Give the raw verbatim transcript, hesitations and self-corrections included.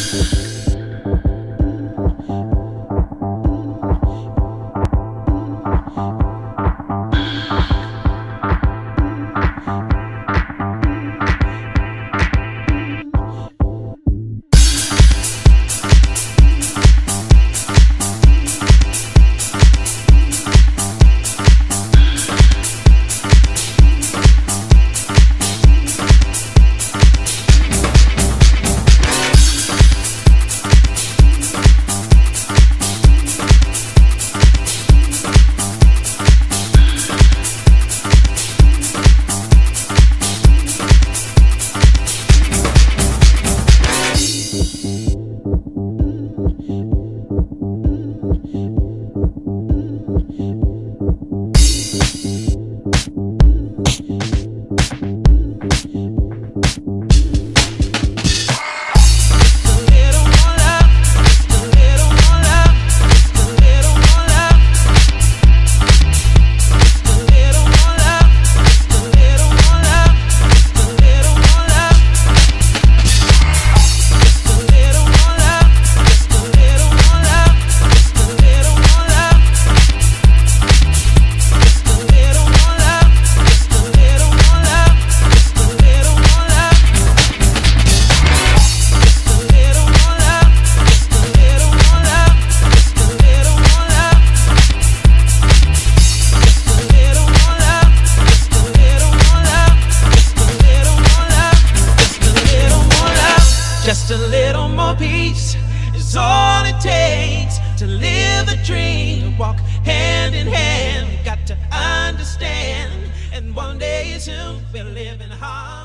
Just a little more peace is all it takes to live a dream, walk hand in hand. Got to understand, and one day soon we'll live in harmony.